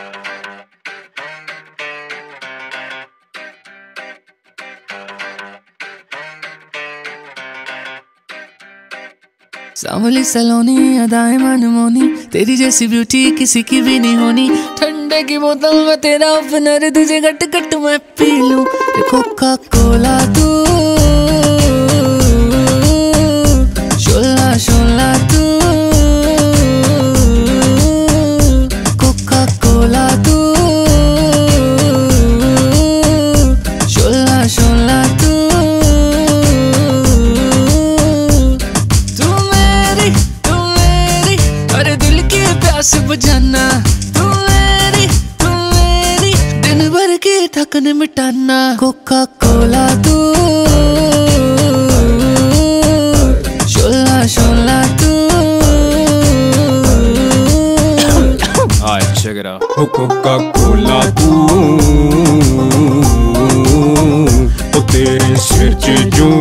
सांवली सलोनी अदाएं मनमोनी, तेरी जैसी ब्यूटी किसी की भी नहीं होनी। ठंडे की बोतल में तेरा ओपनर, तुझे गट गट मैं पी लूं। कोका कोला तू, शोला शोला तू, कोका कोला तू, शोला शोला तू। प्यास बुझाना तू मेरी दिन भर की थकन मिटाना। कोका कोला तू, शोला शोला तू। Alright, check it out. Coca Cola तू, ओ तेरे सिर च जूं।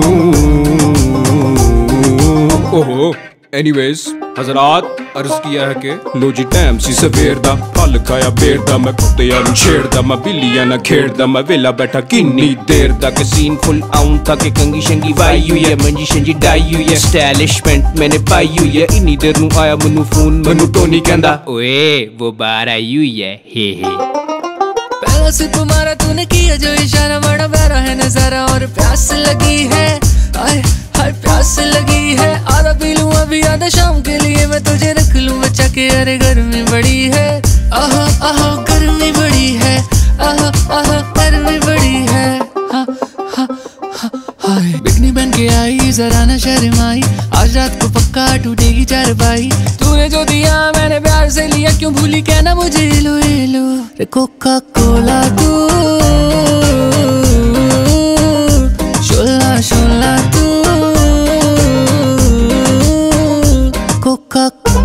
ओहो एनीवेज हजरात अर्ज किया है कि लो जी टाइम सी सवेर दा, फल खाया बेर दा, मैं कुत्तियां नूं छेड़दा, मैं बिल्लियां नाल खेड़दा, मैं वेला बैठा किन्नी देर दा। के सीन फुल आउं था कि कंगी शंगी वाई हुई है, मंजी शंजी डाई हुई है, स्टाइलिशमेंट मैंने पाई हुई है। इन्नी देर नूं आया मैनू फोन, मैनू टोनी कहंदा ओए वो बाहर आई हुई है, हे हे। पहला से तुम्हारा तूने किया जो इशारा, बड़ा प्यारा है नजारा और प्यास लगी है। आए हाय प्यास लगी है, आधा पी लूं अभी आधा शाम के लिए मैं तुझे रख लूं बचा के। अरे गर्मी बड़ी है, आहा आहा गर्मी बड़ी है, आहा आहा गर्मी बड़ी है। हा हा हा बिकनी बन के आई जरा ना शर्माई, आज रात को पक्का टूटेगी चारपाई। तूने जो दिया मैंने प्यार से लिया, क्यों भूली कहना मुझे लो ये लो। कोका कोला तू, शोला शोला तू, कोका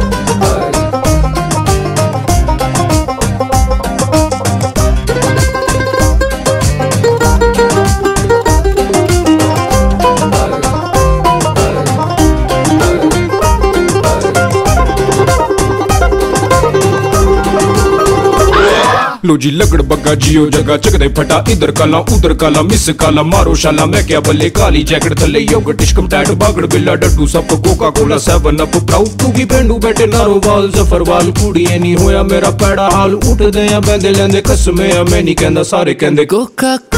लो जी लगड़ बग्गा जियो जगह चकदे फटा, इधर काला उधर काला मिस काला मारो शाला। मैं क्या बल्ले काली जैकेट थले योगर्ट टिश्कम टैट बागड़ बिल्ला डड्डू सब कोका कोला 7 अप प्राउड टू की पेंडू बैठे नारो वाल जफरवाल। कुड़िए नहीं होया मेरा पैड़ा हाल, उठ दे या बैंदे लेंदे कसमे मैं नहीं कहंदा सारे कहंदे कोका